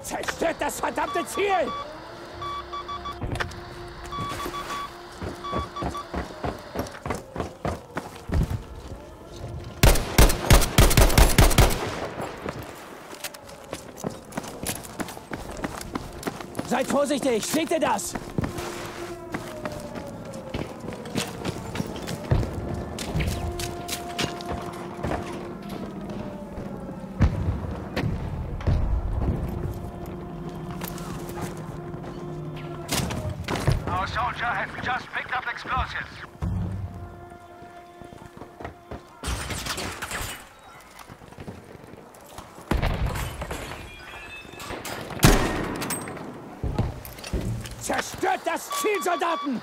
Zerstört das verdammte Ziel! Seid vorsichtig! Seht ihr das? Our soldier has just picked up explosives. Zerstört das Ziel, Soldaten!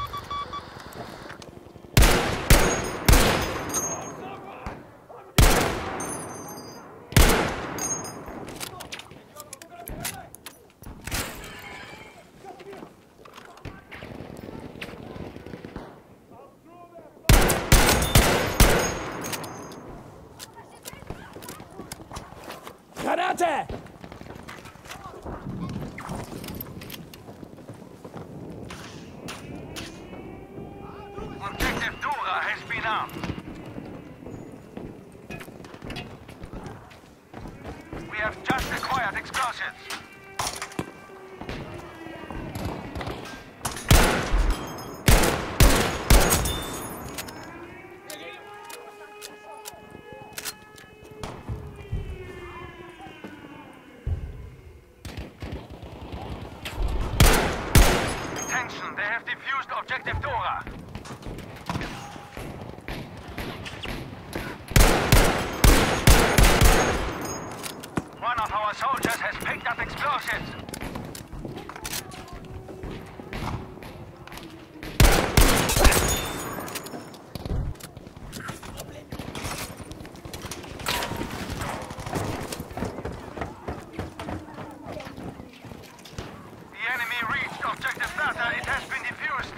Granate! Objective Dora has been armed. We have just acquired explosives. Attention, they have defused Objective Dora. One of our soldiers has picked up explosives. The enemy reached Objective Data. It has been defused.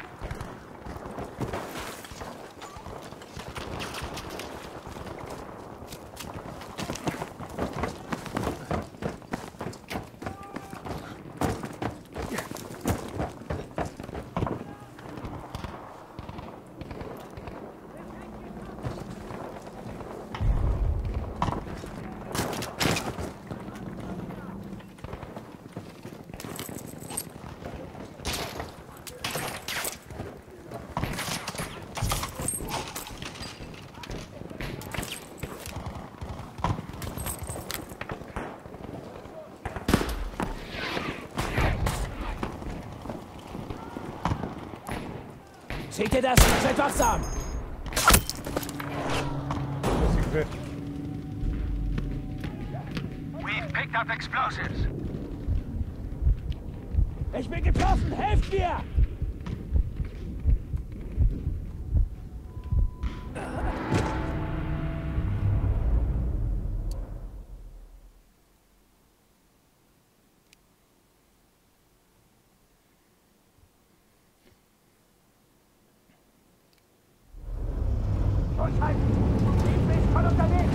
Seht ihr das? Seid wachsam! We've picked up explosives. Ich bin getroffen! Helft mir! Durchhalten! Ich bin voll unterwegs!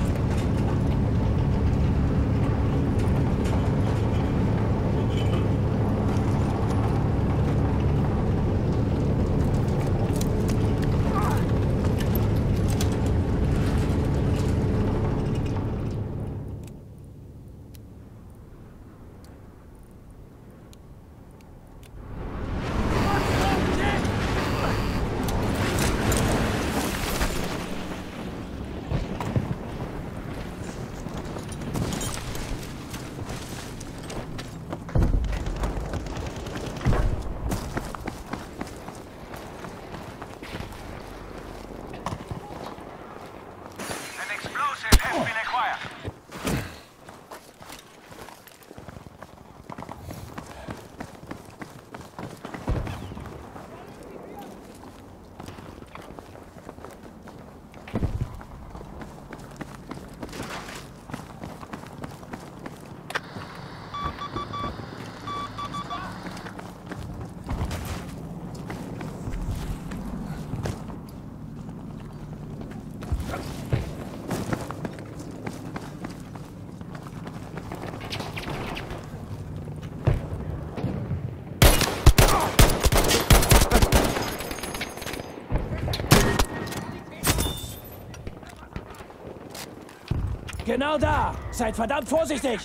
Genau da! Seid verdammt vorsichtig!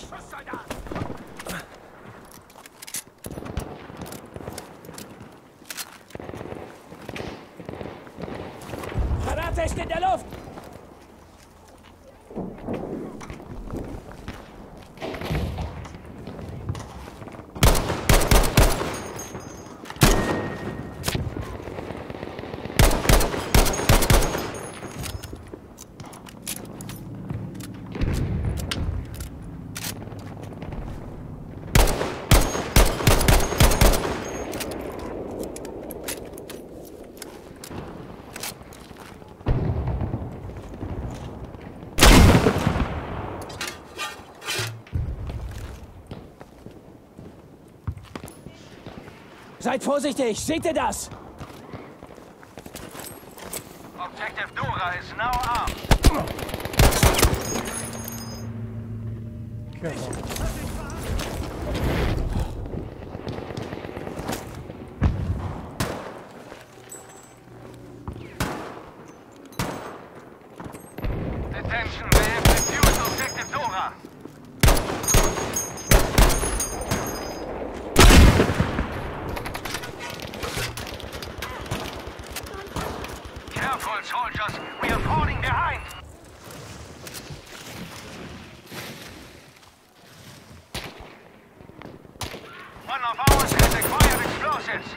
Granate ist in der Luft! Seid vorsichtig! Seht ihr das? Objective Dora is now armed. Attention, they have defused Objective Dora. Careful, soldiers. We are falling behind. One of ours has acquired explosives.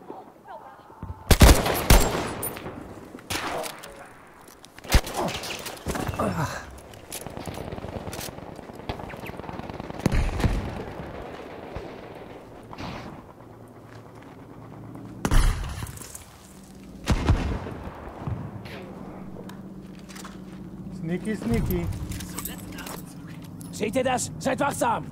Sneaky, sneaky. Seht ihr das? Seid wachsam!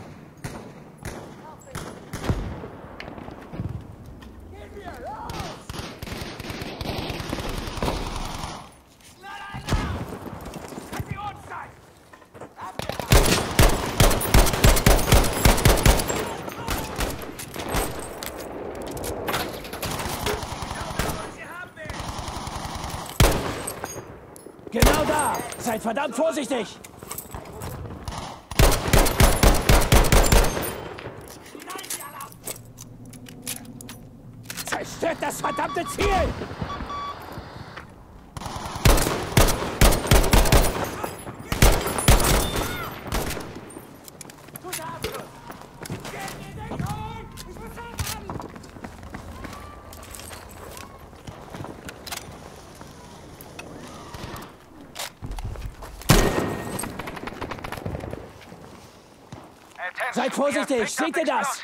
Genau da! Seid verdammt vorsichtig! Zerstört das verdammte Ziel! Seid vorsichtig! Seht ihr das?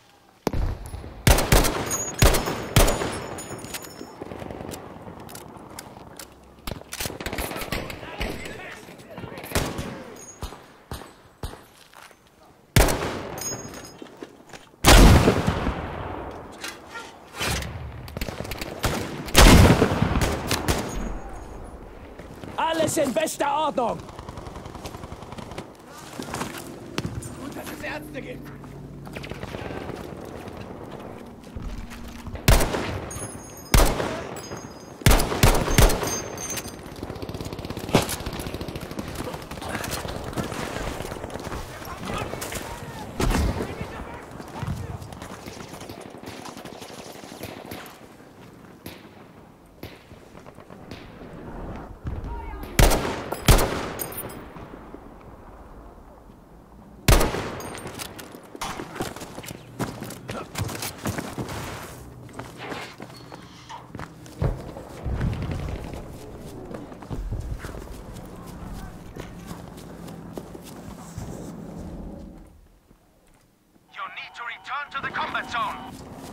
Alles in bester Ordnung! Gut, dass es Ärzte gibt! Return to the combat zone.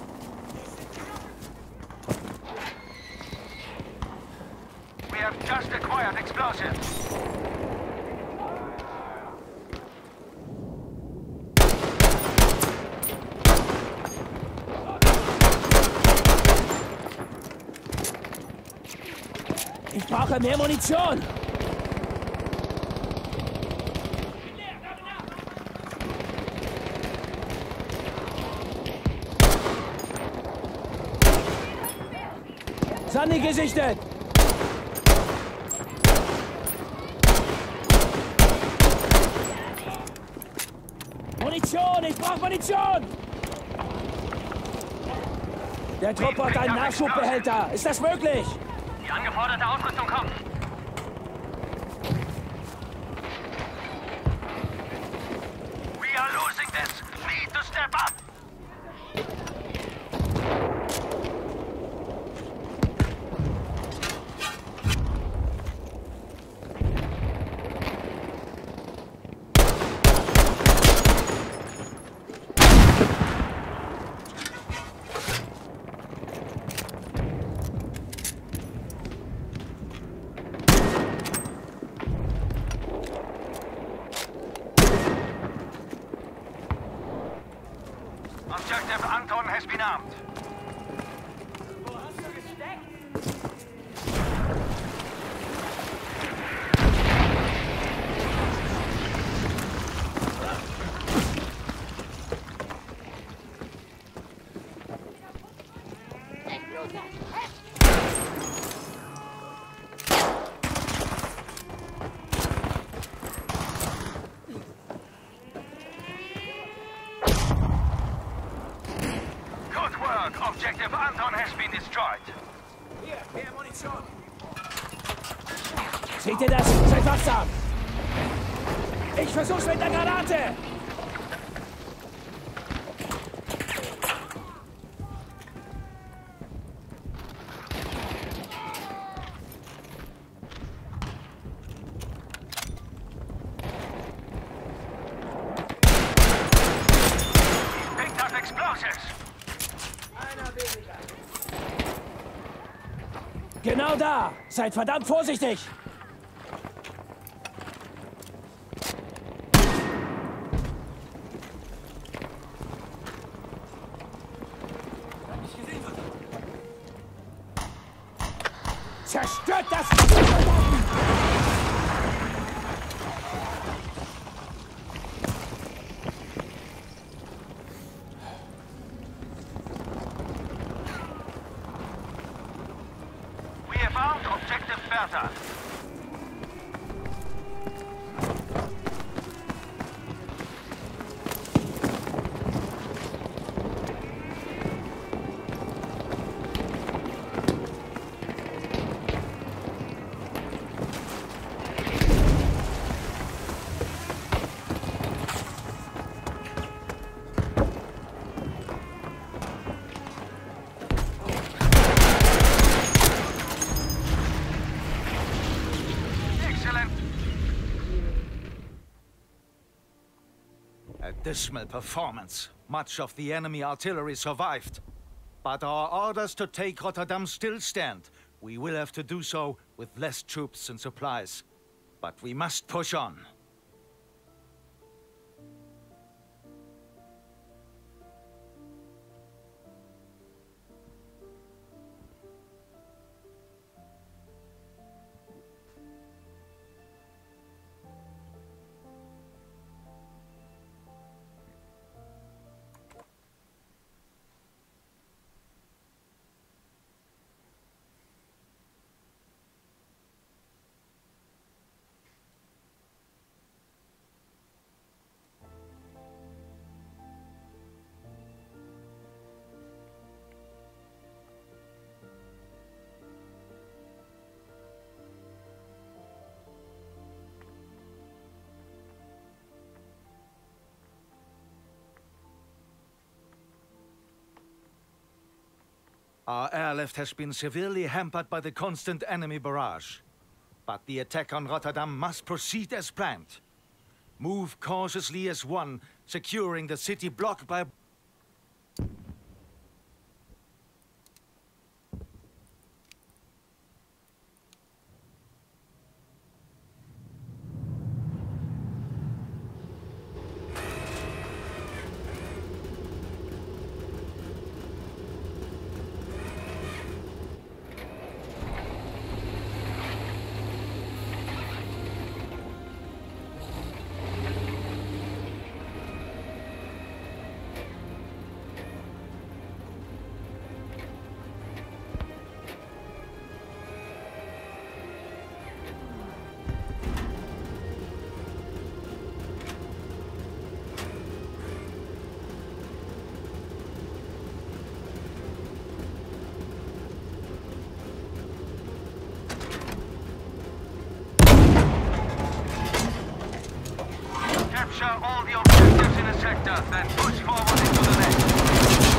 We have just acquired explosives. Ich brauche mehr Munition! Sunny gesichtet! Munition! Ich brauche Munition! Der Trupp hat einen Nachschubbehälter. Ist das möglich? Die angeforderte Ausrüstung kommt. We are losing this. Need to step up. Objective Anton has been armed. Wo hast du gesteckt? Good work. Objective Anton has been destroyed. Hier, mehr Munition. Seht ihr das? Seid wachsam! Ich versuch's mit der Granate! Picked up explosives. Genau da! Seid verdammt vorsichtig! Zerstört das! We have found Objective Bertha. Excellent. A dismal performance. Much of the enemy artillery survived. But our orders to take Rotterdam still stand. We will have to do so with less troops and supplies. But we must push on. Our airlift has been severely hampered by the constant enemy barrage. But the attack on Rotterdam must proceed as planned. Move cautiously as one, securing the city blocked by... Capture all the objectives in a sector, then push forward into the next.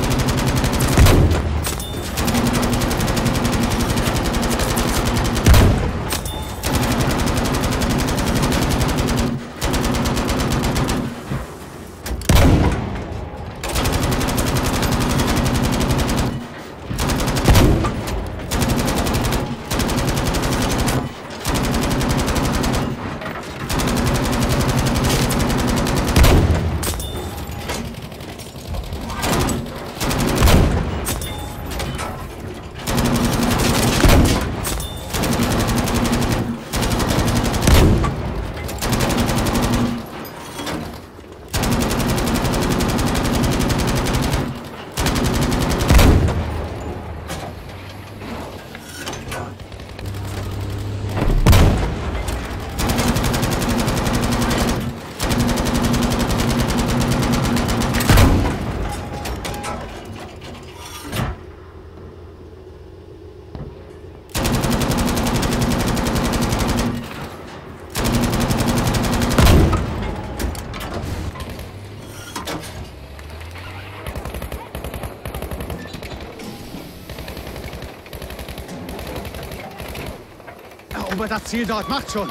Erobert das Ziel dort, macht schon!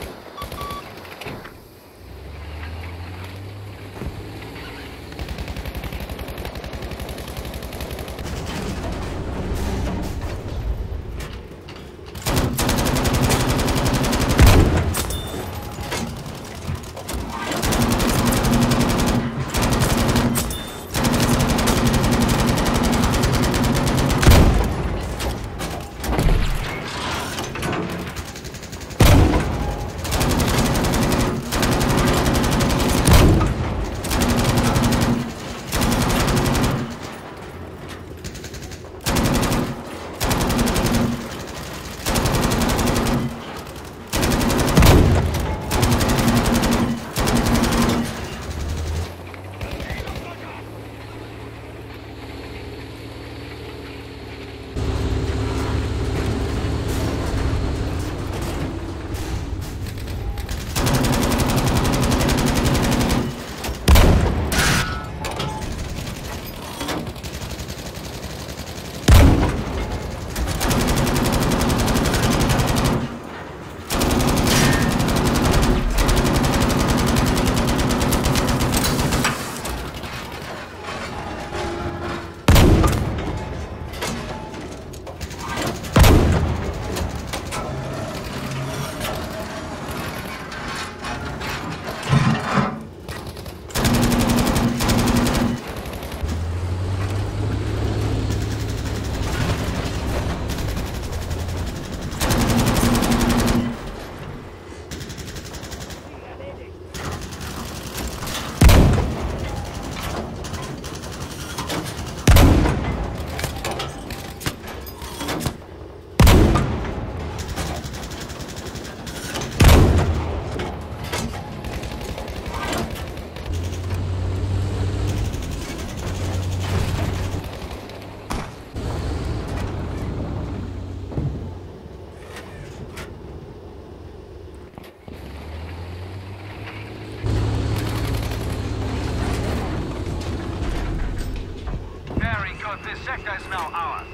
This sector is now ours.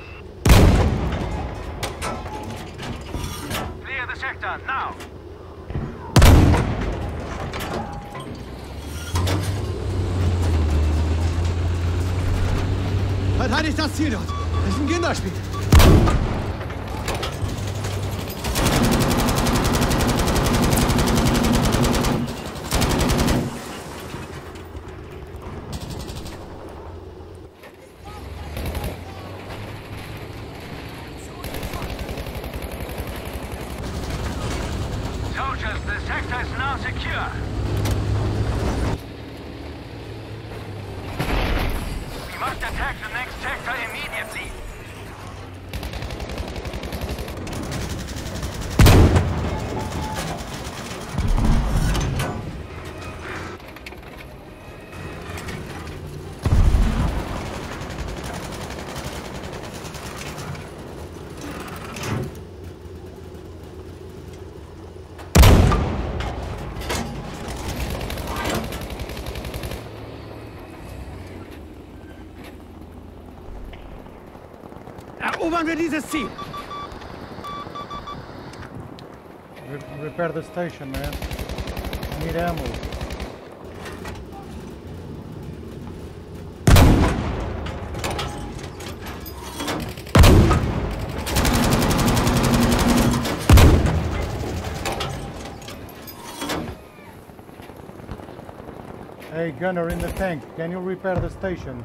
Clear the sector, now! Verteidigt das Ziel dort! Das ist ein Kinderspiel! Soldiers, the sector is now secure. We must attack the next sector immediately. Erobern wir dieses Ziel! Repair the station, man. I need ammo. Hey, gunner in the tank, can you repair the station?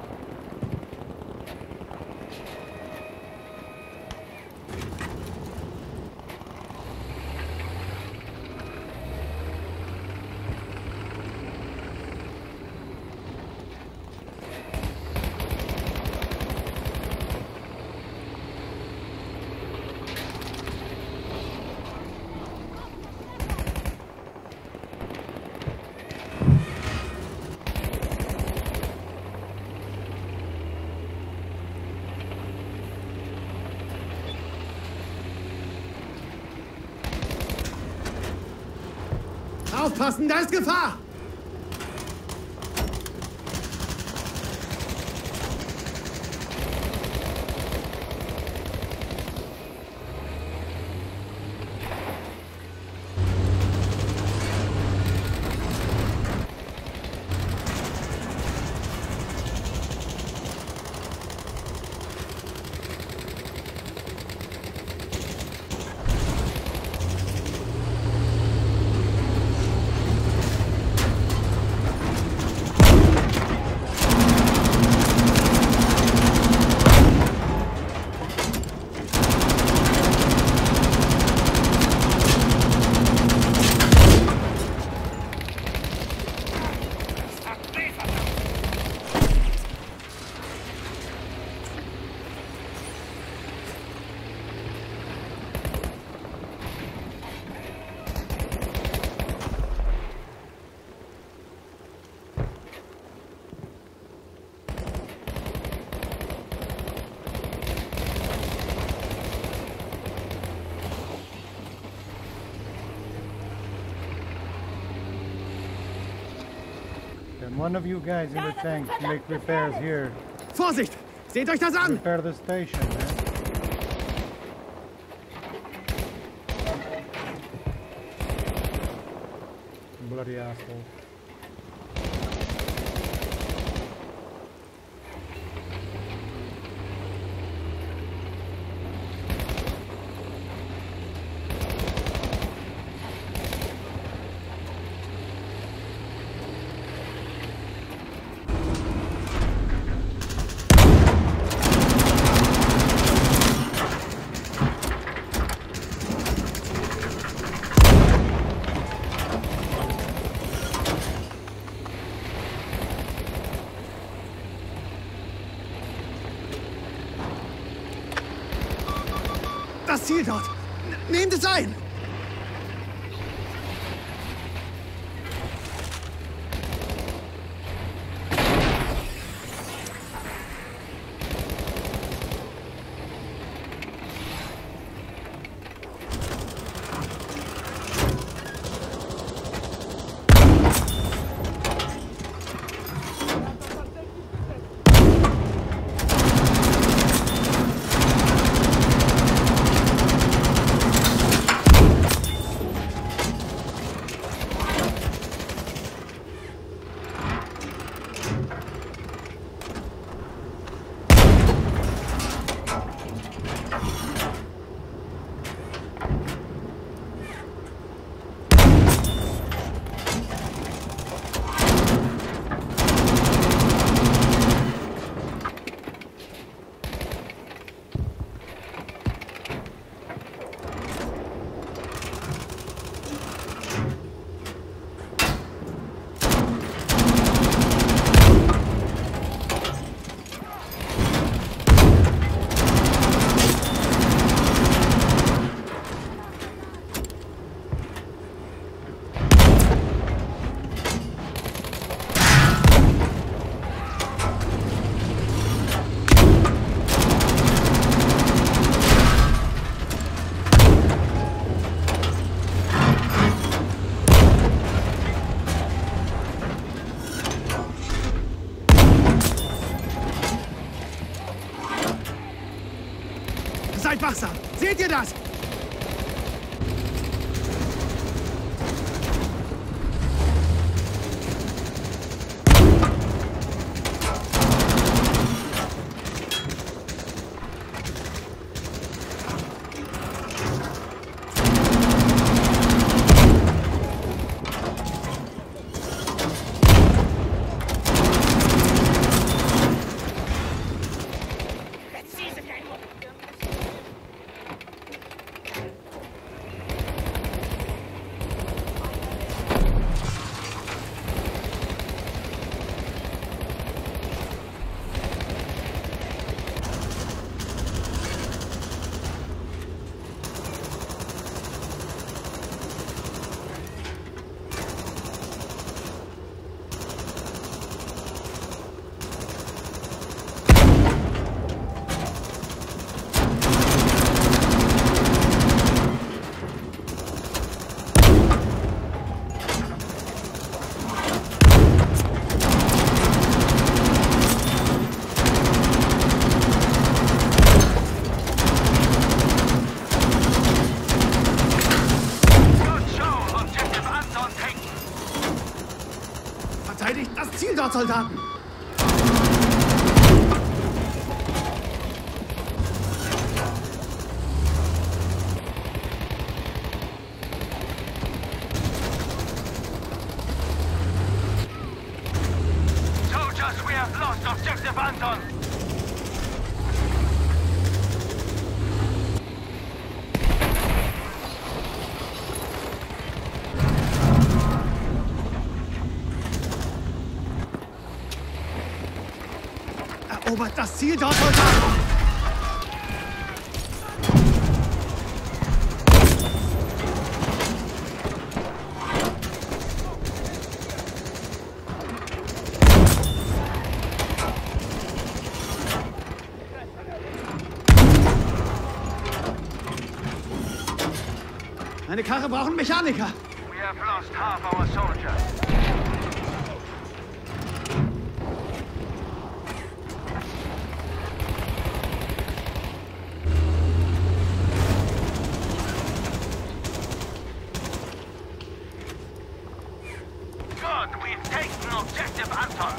Aufpassen, da ist Gefahr! And one of you guys in the tank make repairs here. Vorsicht! Seht euch das an! Repair the station, man. Bloody asshole. Das Ziel dort! Nehmt es ein! wachsam! Seht ihr das? Verteidigt das Ziel dort, Soldaten! Soldiers, we have lost objective Anton! Erobert das Ziel dort, Soldaten! Meine Karre braucht einen Mechaniker! We have lost half our soldiers. Good, we've taken objective Anton.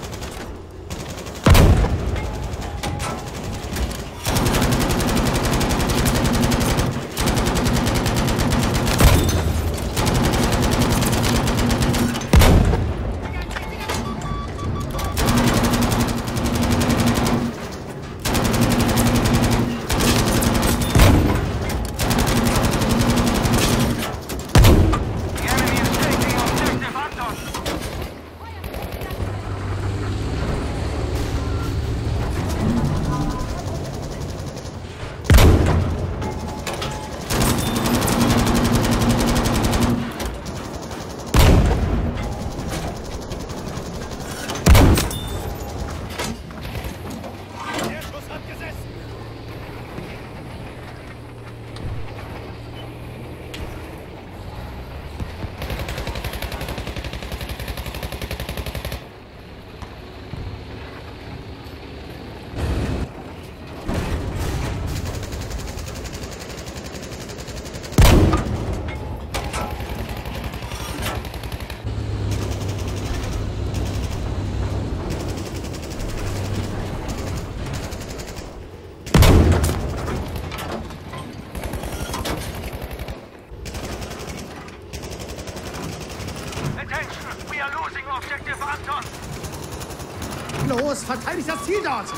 Objective Anton! Los, verteidigt das Ziel dort!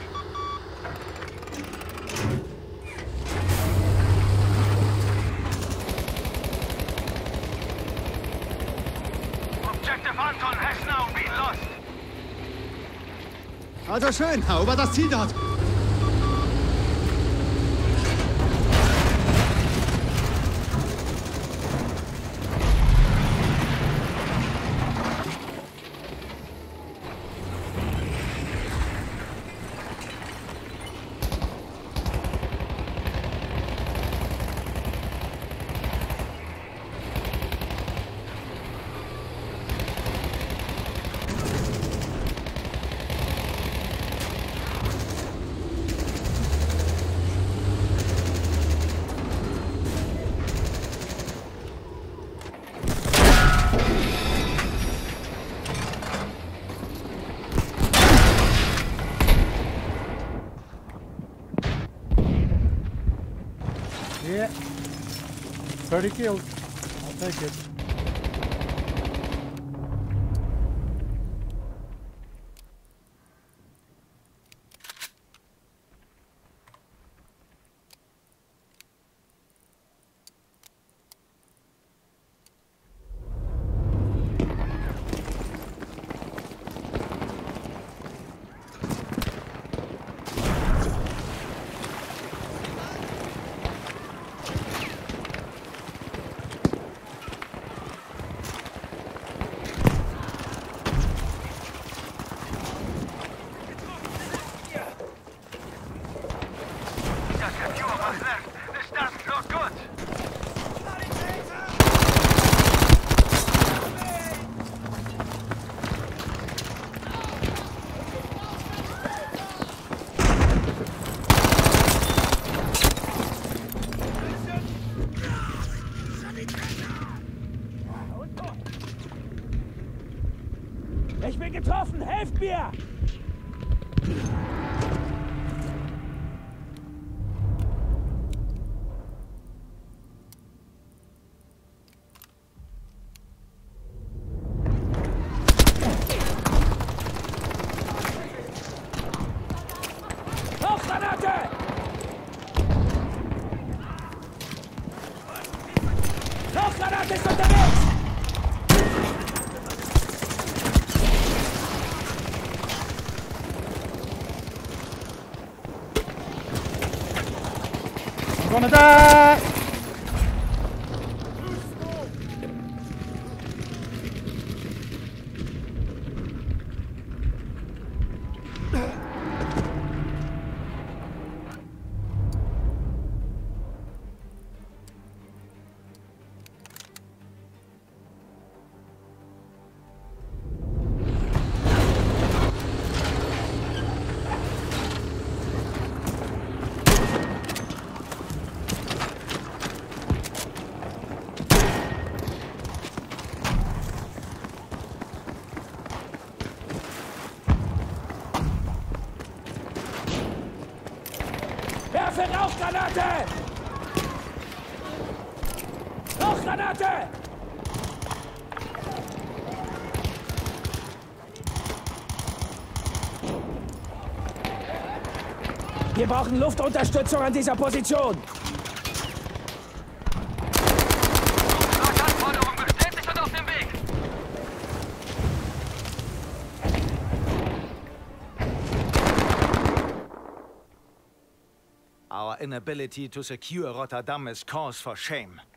Objective Anton has now been lost! Also schön, erobert das Ziel dort! 30 kills. I'll take it. Ich bin getroffen! Helft mir! Rauchgranate! Rauchgranate ist unterwegs! I'm gonna die! Werfe Rauchgranate! Rauchgranate! Wir brauchen Luftunterstützung an dieser Position. Anforderung bestätigt und auf dem Weg. Our inability to secure Rotterdam is cause for shame.